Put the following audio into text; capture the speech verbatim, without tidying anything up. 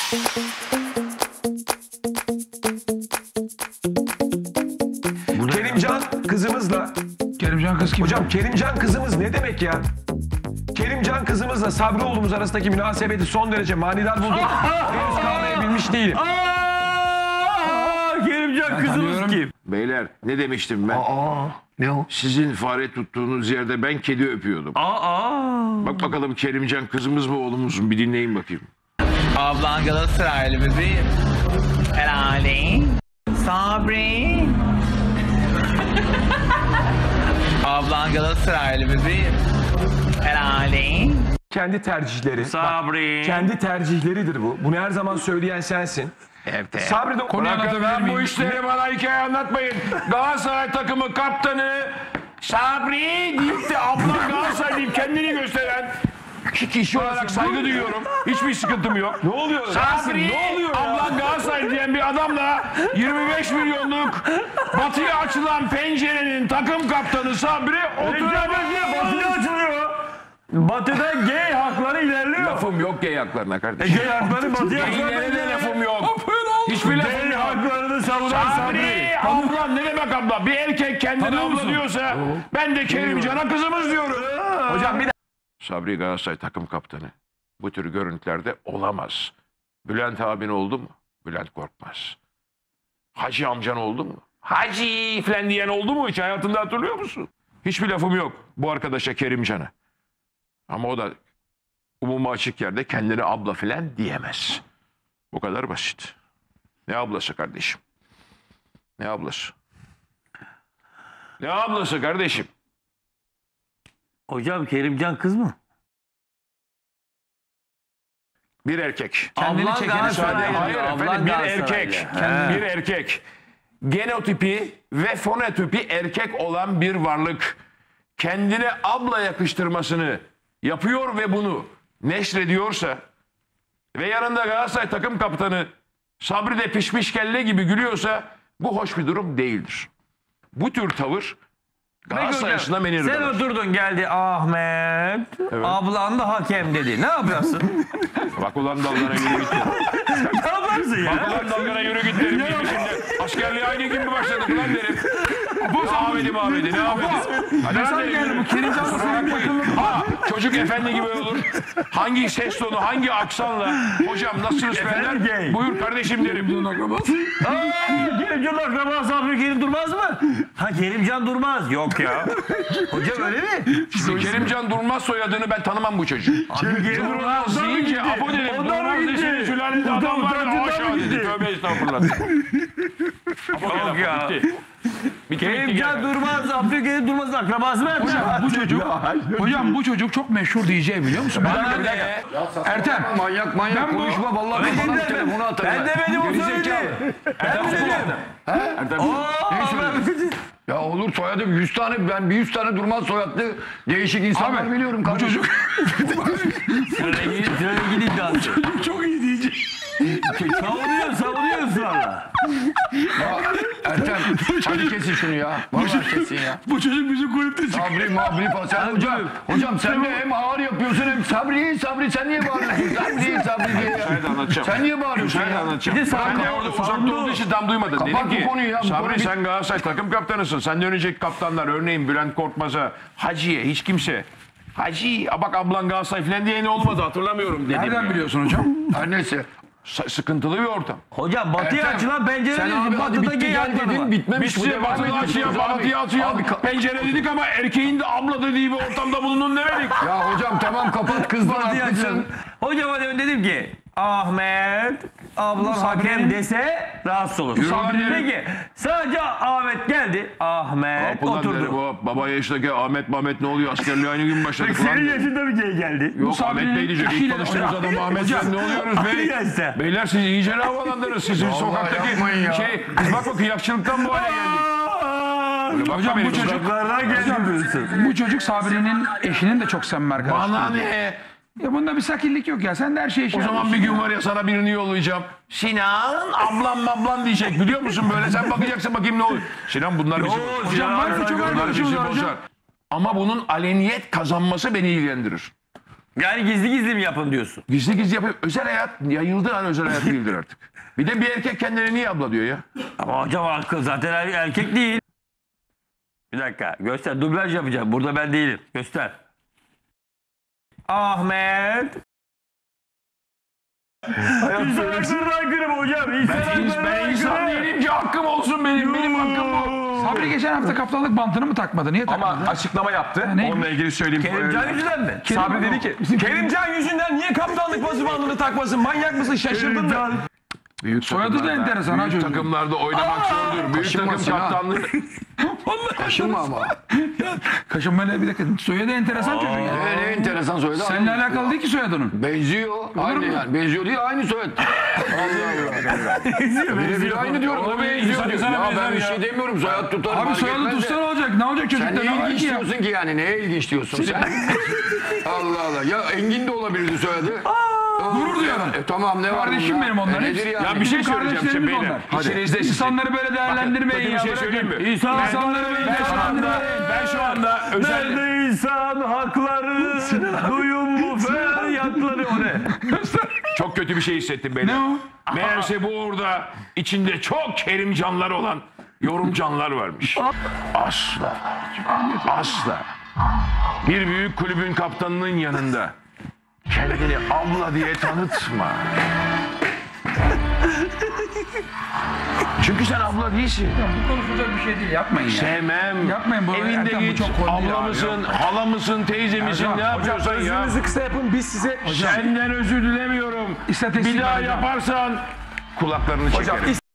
Kerimcan kızımızla. Kerimcan kız kim? Hocam Kerimcan kızımız ne demek ya? Kerimcan kızımızla Sabri oğlumuz arasındaki münasebeti son derece manidar buldum. Henüz kavrayabilmiş değilim. Aa, Kerimcan kızımız kim? Beyler ne demiştim ben? Aa, ne o? Sizin fare tuttuğunuz yerde ben kedi öpüyordum. Aa. Bak bakalım Kerimcan kızımız mı oğlumuz mu, bir dinleyin bakayım. Ablan Galatasaraylı bebeğim. Herhalde. Sabri. Ablan Galatasaraylı bebeğim. Herhalde. Kendi tercihleri. Sabri. Bak, kendi tercihleridir bu. Bunu her zaman söyleyen sensin. Evet. Sabri de Konuyu anlatabilir Ben bu miyim? işleri bana hikaye anlatmayın. Galatasaray takımı kaptanı Sabri deyip de ablam Galatasaray deyip kendini gösteren kişi olarak saygı duyuyorum. Hiçbir sıkıntım yok. Ne oluyor? Sabri, Ne oluyor ya? ablan Galatasaray diyen bir adamla yirmi beş milyonluk batıya açılan pencerenin takım kaptanı Sabri oturamıyor. Batı'da açılıyor. Batı'da gay hakları ilerliyor. Lafım yok gay haklarına kardeşim. Gay hakları Batı'ya Gaylere de lafım yok. Hiçbir lafım Gay yok. haklarını savunan Sabri, Sabri. ablam ne demek abla? Bir erkek kendine abla diyorsa ben de Kerimcan'a kızımız diyorum. Hocam bir de Sabri Galatasaray takım kaptanı. Bu tür görüntülerde olamaz. Bülent abin oldu mu? Bülent Korkmaz. Hacı amcan oldu mu? Hacı falan diyen oldu mu hiç hayatında, hatırlıyor musun? Hiçbir lafım yok bu arkadaşa, Kerimcan'a. Ama o da umuma açık yerde kendine abla falan diyemez. Bu kadar basit. Ne ablası kardeşim? Ne ablası? Ne ablası kardeşim? Hocam Kerimcan kız mı? Bir erkek. kendini Ablan çeken Galatasaraylı. Hayır Ablan efendim, bir Galatasaraylı. erkek. He. Bir erkek. Genotipi ve fonotipi erkek olan bir varlık. Kendine abla yakıştırmasını yapıyor ve bunu neşrediyorsa ve yanında Galatasaray takım kaptanı Sabri de pişmiş kelle gibi gülüyorsa bu hoş bir durum değildir. Bu tür tavır Galatasaray açısından beni Sen irdeler. oturdun geldi Ahmet. Ablan da hakem dedi. Ne yapıyorsun? Bak ulan dalgana yürü git. Ne yaparsın ya? Bak ulan dalgana yürü git derim. Şimdi askerliğe aynı gün mü başladık lan derim. Bu Ahmet'i Ahmet'i ne Ahmet'i? Hadi lan derim. Bu Kerimcan senin yakınlık. Ha, çocuk efendi gibi olur. Hangi ses tonu, hangi aksanla hocam nasılsınız Efendim benden? gay. Buyur kardeşim derim. Aa, Kerimcan akraba Sabri Kerim Durmaz mı? Ha Kerimcan Durmaz. Yok ya. Hocam öyle mi? Şimdi Kerimcan Durmaz soyadını ben tanımam bu çocuğu. Kerim Durmaz deyince Apo dedim. Durmaz desin sülalede adam var. Haşa dedi. Tövbe estağfurullah. Apo Yok ya. bitti. Bitti, Kerimcan Durmaz, Abdülkerim Durmaz'ın akrabası mı? Hocam bu çocuk, hocam bu çocuk çok meşhur D J biliyor musun? Ben de, Ertem. Manyak manyak Ben bu- konuşma vallahi Ben kafana bir demedim. telefonu atarım. Ben demedim, o söyledi. Ben demedim. Ya olur soyadım yüz tane, ben bir yüz tane Durmaz soyadlı değişik insanlar Abi, biliyorum bu kardeşim. çocuk Trene gidip dansı. çok iyi D J. Savunuyor, savunuyor ısrarla. Ertem hadi kesin şunu ya. Vallahi kesin ya. Bu çocuk bizim kulüpte çıkıyor. Sabri mabri falan. Sen hocam, hocam sen de hem ağır yapıyorsun hem Sabri, Sabri sen niye bağırıyorsun? Sabri, Sabri diye ya. Müsaade anlatacağım. Sen niye bağırıyorsun Müsaade ya? anlatacağım. Bir de Ben de Sabri orada orada uzakta savundu. olduğu için tam duymadım. Kapat Dedim bu ki konuyu ya, bu Sabri konu sen Galatasaray takım kaptanısın. Senden önceki kaptanlar örneğin Bülent Korkmaz'a, Hacı'ya hiç kimse Hacı, bak ablan Galatasaray falan diye ne olmadı hatırlamıyorum dedim. Nereden ya. biliyorsun hocam? Her neyse. S- sıkıntılı bir ortam. Hocam batıya Ertem, açılan Sen pencere abi dedim. hadi Batıda bitti gay gel hakları dedin var. bitmemiş. Biz bu size devam batılı açıya, ediyorsunuz abi. batıya açıya Abi ka- pencere dedik ama erkeğin de abla dediği bir ortamda bulunun demedik. Ya hocam tamam kapat kızdan Batıya açılan. haklısın. Hocam hadi dedim ki Ahmet ablan hakem dese rahatsız olur. Peki sadece Ahmet geldi. Ahmet Ulan derim, oturdu. o baba yaştaki Ahmet Mahmet ne oluyor, askerliğe aynı gün başladık Senin lan. yaşında bir gay geldi. Yok Sabri'nin Ahmet Bey diyecek. İlk eşiyle- tanıştığımız Hocam, adam Ahmet Bey, ne oluyoruz Aynı bey? yaşta. Beyler siz iyice ne havalandınız sizin sokaktaki yapmayın ya. şey. Biz bak bakın yakışıklıktan bu hale geldik. Öyle bakma Hocam bu benim çocuk, Uzaklardan geldi diyorsun. bu çocuk Sabri'nin eşinin de çok samimi arkadaşı. Bana ne? Ya bunda bir sakillik yok ya. Sen de her şeyi şey O zaman bir yapıyorsun gün ya. var ya sana birini yollayacağım. Sinan ablam ablam diyecek biliyor musun böyle, sen bakacaksın bakayım ne oluyor. Sinan bunlar bizi bozar. Hocam Sinan var mı çok Saygı Bunlar arkadaşımız bizi var hocam. bozar. Ama bunun aleniyet kazanması beni ilgilendirir. Yani gizli gizli mi yapın diyorsun? Gizli gizli yapıyor. Özel hayat yayıldığı an özel hayat değildir artık. Bir de bir erkek kendine niye abla diyor ya? Ama hocam hakkı zaten er- erkek değil. Bir dakika göster, dublaj yapacağım. Burada ben değilim. Göster. Ahmet. İnsan haklarına aykırı mı hocam? İnsan Ben, haklarına ben insan aykırı. değilim ki hakkım olsun benim. Benim hakkım bu. Sabri geçen hafta kaptanlık bantını mı takmadı? Niye takmadı? Ama açıklama yaptı. ne? Onunla ilgili söyleyeyim. Kerimcan yüzünden mi? Sabri dedi ki Kerimcan yüzünden niye kaptanlık pası bandını takmasın? Manyak mısın? Şaşırdın mı? Büyük Soyadı da takımlarda- enteresan ha Büyük çocuğun. takımlarda oynamak zordur. Büyük Kaşınmasın takım ha. kaptanlığı. Kaşınma ama. Kaşınmayla bir dakika. Soyadı enteresan çocuk ya. Ne, ne enteresan soyadı. Seninle alakalı değil ki soyadının. Benziyor. Aynı yani. Benziyor değil aynı soyad. Allah Allah. Birebir aynı diyorum. O benziyor diyor. Ya ben bir şey demiyorum. Soyad tutar. Abi fark soyadı etmez de. tutsa ne olacak? Ne olacak Sen çocukta? ne Ne var ilginç ki ya? diyorsun ki yani? Neye ilginç diyorsun sen? Allah Allah. Ya Engin de olabilirdi soyadı. Gurur duyuyorum. E, tamam ne var Kardeşim bunda? benim onlar. E, nedir Hepsi- yani? Ya bir şey Bizim söyleyeceğim şimdi kardeşlerimiz beyler. onlar. İçinizde sizin. İnsanları böyle değerlendirmeyin Bakın, ya. bir şey söyleyeyim mi? bırakın. İnsan İnsanları böyle Ben şu anda, değerlendirmeyin. ben şu anda özel... Nerede insan hakları? Duyun bu feryatları. O ne? Çok kötü bir şey hissettim beyler. Ne o? Meğerse bu orada içinde çok kerimcanlar olan yorumcanlar varmış. Asla, asla bir büyük kulübün kaptanının yanında kendini abla diye tanıtma. Çünkü sen abla değilsin. Bu konuşulacak bir şey değil. Yapmayın ya. Sevmem. Yapmayın bu. Evinde Erkan, bu git. çok konu değil Abla abi, mısın, yok. hala mısın, teyze misin, Erkan, ne yapıyorsan ya. Özünüzü kısa yapın biz size... Senden özür dilemiyorum. İstatistik Bir daha var hocam. yaparsan kulaklarını çekerim. Hocam